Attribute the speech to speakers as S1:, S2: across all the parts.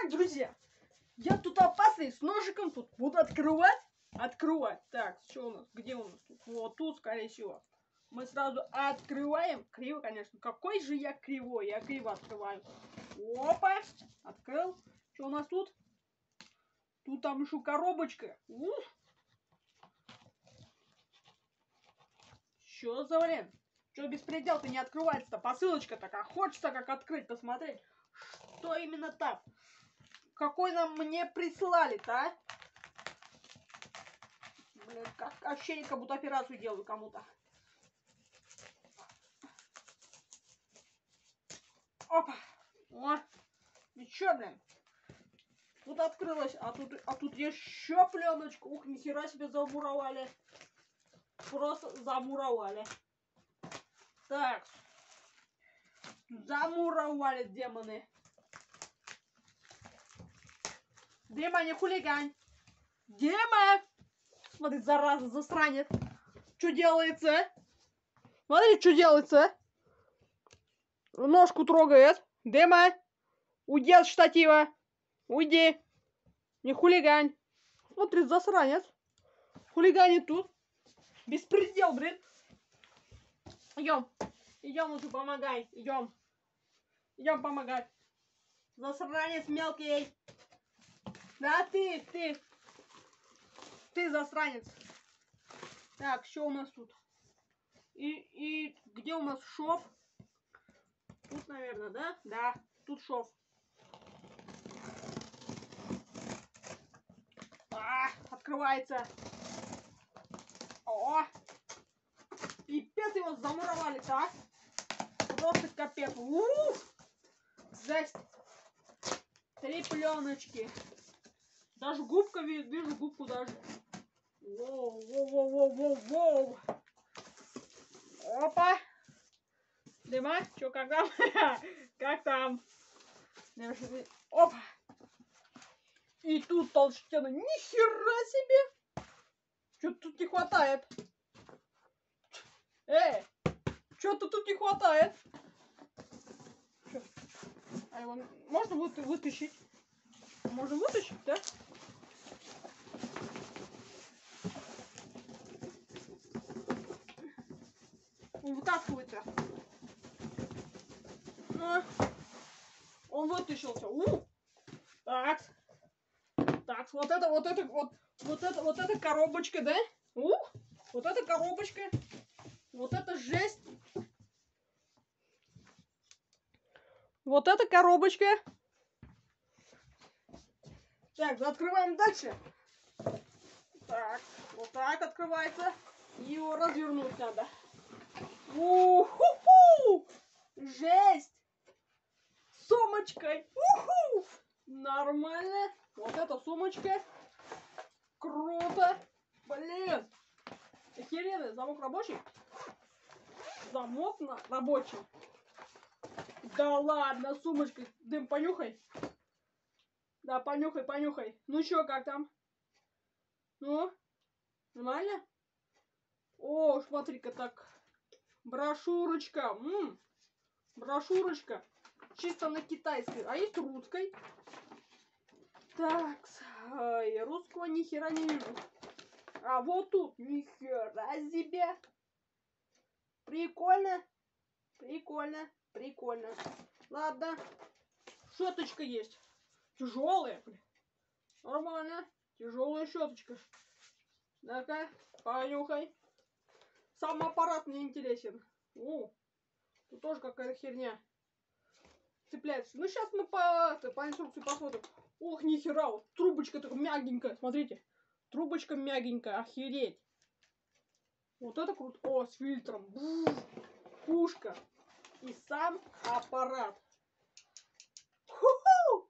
S1: Так, друзья, я тут опасный, с ножиком тут буду открывать. Так, что у нас? Где у нас тут? Вот тут, скорее всего. Мы сразу открываем. Криво, конечно. Какой же я кривой? Я криво открываю. Опа! Открыл. Что у нас тут? Тут там еще коробочка. Уф! Что за время? Что беспредел-то не открывается-то? Посылочка такая. Хочется как открыть, посмотреть. Что именно там? Какой нам мне прислали-то, а? Блин, как ощущение, как будто операцию делаю кому-то. Опа! О! Ничего, блин. Тут открылось, а тут еще пленочка. Ух, нихера себе замуровали. Просто замуровали. Так. Замуровали демоны. Дима, не хулигань. Дима! Смотри, зараза, засранец. Что делается? Смотри, что делается. Ножку трогает. Дима, уйди от штатива. Уйди. Не хулигань. Смотри, засранец. Хулиганит тут. Беспредел, блин. Идем. Идем, лучше помогай. Идем. Идем помогать. Засранец мелкий. Да ты засранец. Так, что у нас тут? И где у нас шов? Тут, наверное, да? Да, тут шов. Открывается. О! Пипец, его замуровали, так? Просто капец. Жесть. 3 пленочки. Даже губка, вижу губку даже. Воу. Опа. Дима, что, как там? Как там? Опа. И тут толщина. Нихера себе. Что-то тут не хватает. Что-то тут не хватает. А его можно вытащить? Можно вытащить, да? Он вытаскивается. Он вытащился. Так, вот эта коробочка, да? Вот эта коробочка. Вот это жесть. Вот эта коробочка. Так, открываем дальше. Так, вот так открывается. Его развернуть надо. У-ху-ху! Жесть! Сумочкой. У-ху! Нормально. Вот эта сумочка. Круто. Блин. Охеренно. Замок рабочий? Замок рабочий. Да ладно, сумочка. Дым, понюхай. Да, понюхай. Ну чё, как там? Ну? Нормально? О, смотри-ка так. Брошюрочка. Брошюрочка. Чисто на китайской. А есть русской? Так, русского ни хера не вижу. А вот тут ни хера себе. Прикольно. Ладно. Щеточка есть. Тяжелая, блин. Нормально. Тяжелая щеточка. Ну-ка, понюхай. Сам аппарат мне интересен. Тут тоже какая-то херня цепляется. Ну, сейчас мы по инструкции посмотрим. Ох, нихера, вот трубочка такая мягенькая, смотрите. Трубочка мягенькая, охереть. Вот это круто. О, с фильтром. Пушка. И сам аппарат. Ху-ху!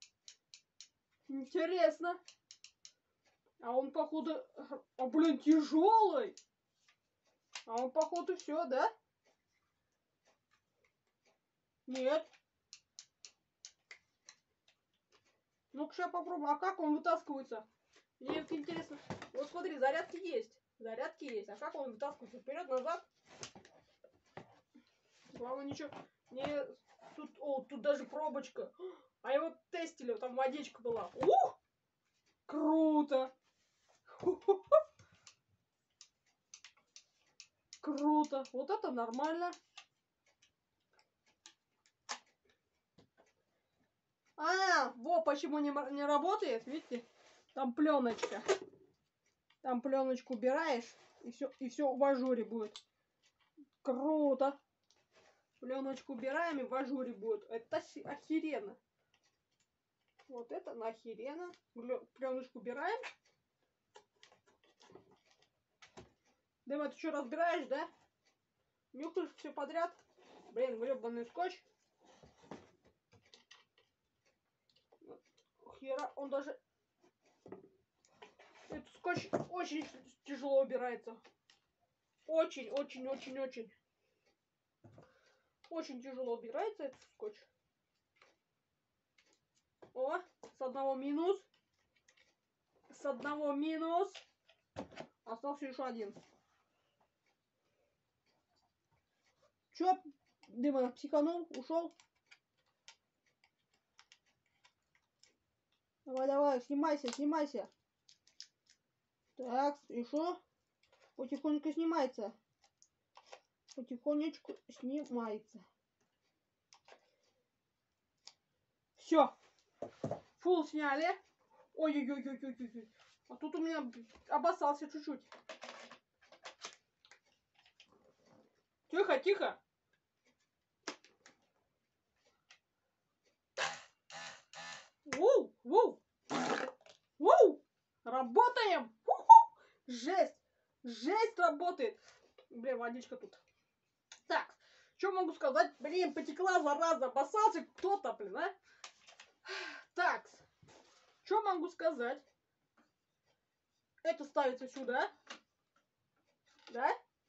S1: Интересно. А он, походу... блин, тяжелый. А он, походу, все, да? Нет. Ну-ка, сейчас попробуем. А как он вытаскивается? Мне это интересно. Вот смотри, зарядки есть. А как он вытаскивается? Вперед, назад. Главное, ничего не Тут даже пробочка. А его тестили, там водичка была. Ух! Круто! Круто! Вот это нормально. Вот почему не работает, видите? Там пленочка. Там пленочку убираешь, и все в ажуре будет. Круто! Пленочку убираем, и в ажуре будет. Это охеренно. Вот это нахеренно. Пленочку убираем. Дыма, ты что, разбираешь, да? Нюхаешь все подряд. Блин, гребаный скотч. Хера, он даже... Этот скотч очень тяжело убирается. Очень. Очень тяжело убирается этот скотч. О, с одного минус. С одного минус. Остался еще один. Чё, Дыма, психанул, ушел? Давай, снимайся. Так, и шо? Потихонечку снимается. Все. Фул сняли. Ой. А тут у меня обоссался чуть-чуть. Тихо. Воу. Работаем. Жесть работает. Блин, водичка тут. Так, что могу сказать? Блин, потекла, зараза, обоссался кто-то, блин, а? Так, что могу сказать? Это ставится сюда. Да?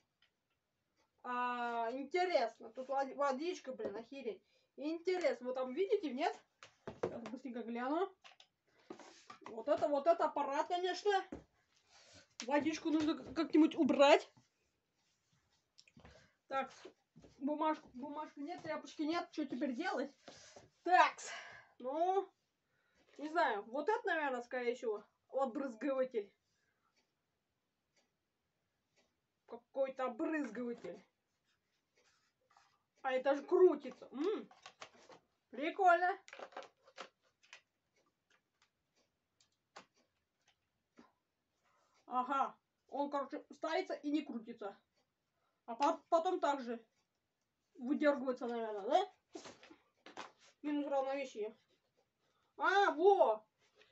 S1: Интересно. Тут водичка, блин, охереть. Интересно. Вы там видите, нет? Сейчас быстренько гляну. Вот это аппарат, конечно. Водичку нужно как-нибудь убрать. Так, бумажку нет, тряпочки нет. Что теперь делать? Так, ну, не знаю. Вот это, наверное, скорее всего, обрызгиватель. Какой-то обрызгиватель. А это же крутится. Прикольно. Ага. Он, короче, ставится и не крутится. А потом также выдергивается, наверное, да? Минус равновесие. Во!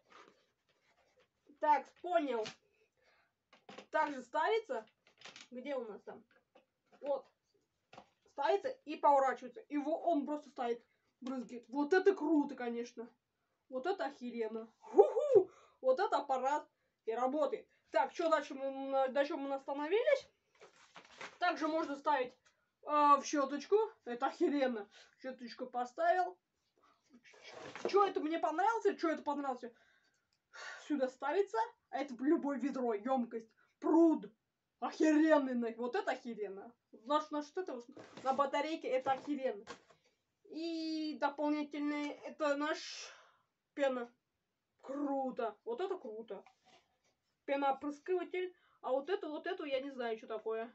S1: Так, понял. Также ставится. Где у нас там? Вот. Ставится и поворачивается. И он просто ставит, брызгает. Вот это круто, конечно. Вот это охеренно. Ху-ху! Вот это аппарат. И работает. Так, что дальше мы остановились? Также можно ставить в щеточку. Это охеренно. Щеточку поставил. Что это мне понравился? Что это понравился? Сюда ставится. А это в любое ведро, емкость. Пруд. Охеренный. Вот это охеренно. Значит, это на батарейке это охеренно. И дополнительный это наш пена. Круто. Вот это круто. Пеноопрыскиватель. А вот эту я не знаю, что такое.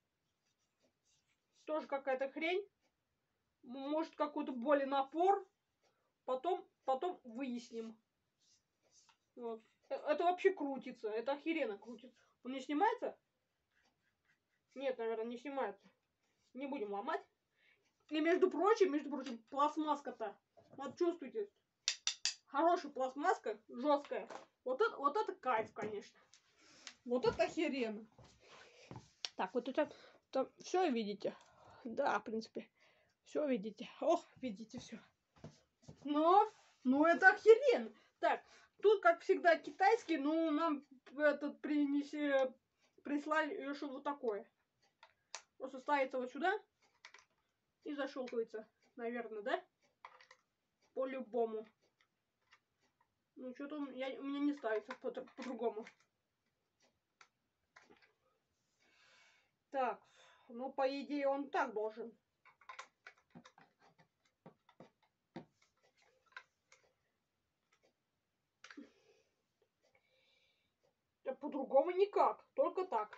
S1: Тоже какая-то хрень. Может, какой-то более напор. Потом выясним. Вот. Это вообще крутится. Это охеренно крутится. Он не снимается? Нет, наверное, не снимается. Не будем ломать. И между прочим, пластмасска-то. Вот чувствуете. Хорошая пластмасска, жесткая. Вот это кайф, конечно. Вот это охеренно. Так, вот это там все видите. Да, в принципе. Все видите. Ох, видите все. Ну это охеренно. Так, тут, как всегда, китайский, но нам прислали еще вот такое. Просто ставится вот сюда и защелкивается, наверное, да? По-любому. Ну, что-то у меня не ставится по-другому. Так, ну, по идее, он так должен. по-другому никак. Только так.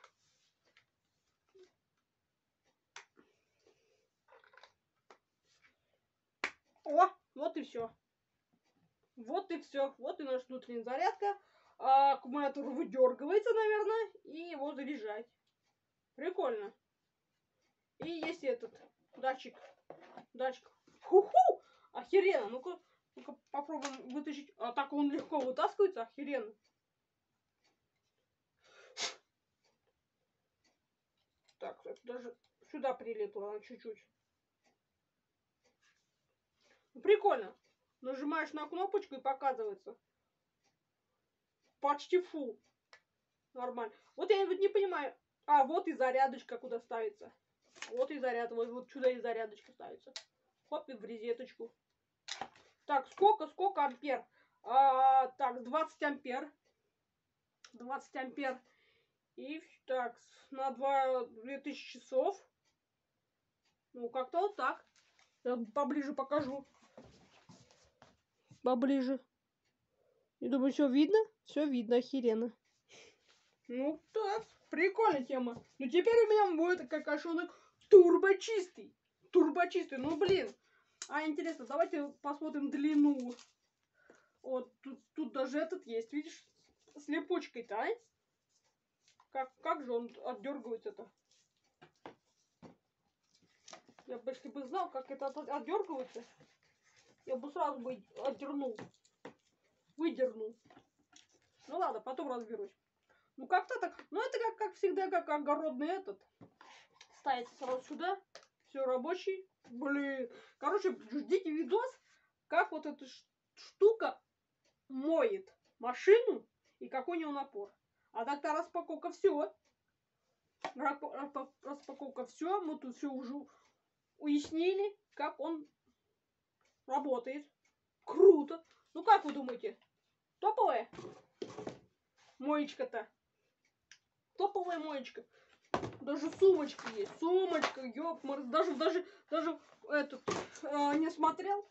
S1: О, вот и все. Вот и все. Вот и наша внутренняя зарядка. Аккумулятор выдергивается, наверное, и его заряжать. Прикольно. И есть этот датчик. Ху-ху! Охеренно. Ну-ка попробуем вытащить. А так он легко вытаскивается, охеренно. Так, даже сюда прилипло чуть-чуть. Прикольно. Нажимаешь на кнопочку и показывается. Почти фул. Нормально. Вот я вот не понимаю. А, вот и зарядочка куда ставится. Вот и заряд. Вот сюда и зарядочка ставится. Хоп, и в розеточку. Так, сколько ампер? Так, 20 ампер. 20 ампер. И так, на 2000 часов. Ну, как-то вот так. Я поближе покажу. Поближе. Я думаю, все видно? Все видно, охеренно. Ну, так, прикольная тема. Ну, теперь у меня будет какашонок турбочистый. Турбочистый, ну, блин. Интересно, давайте посмотрим длину. Вот, тут даже этот есть, видишь? С липучкой-то, а? Как же он отдергивается-то? Я бы, если бы знал, как это отдергивается, я бы сразу бы отдернул. Выдернул. Ну ладно, потом разберусь. Ну как-то так. Ну это как всегда, как огородный этот. Ставится сразу сюда. Все рабочий. Блин. Короче, ждите видос, как вот эта штука моет машину и какой у него напор. А так-то распаковка все. Распаковка все. Мы тут все уже уяснили, как он работает. Круто. Ну как вы думаете? Топовая моечка-то? Топовая моечка. Даже сумочка есть. Сумочка, ёпмар. Даже этот не смотрел.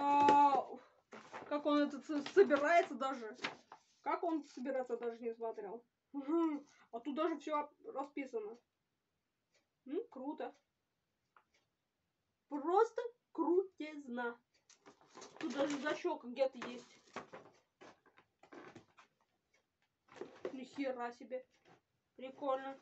S1: Как он этот собирается даже. Как он собирается, даже не смотрел. А тут даже все расписано. Круто. Просто крутизна. Тут даже защелка где-то есть. Ни хера себе. Прикольно.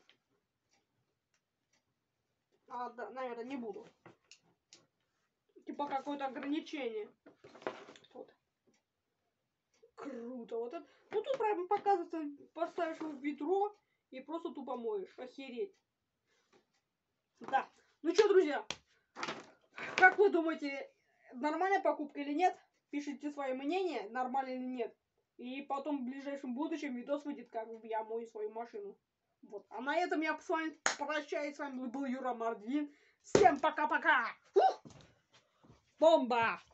S1: Да, наверное, не буду. Типа какое-то ограничение. Вот. Круто. Вот это. Ну тут прям показывается, поставишь его в ведро и просто тупо моешь. Охереть. Да. Ну что, друзья, как вы думаете, нормальная покупка или нет? Пишите свое мнение, нормально или нет. И потом в ближайшем будущем видос выйдет, как я мою свою машину. Вот. А на этом я с вами прощаюсь. С вами был Юра Мордвин. Всем пока-пока! Бомба!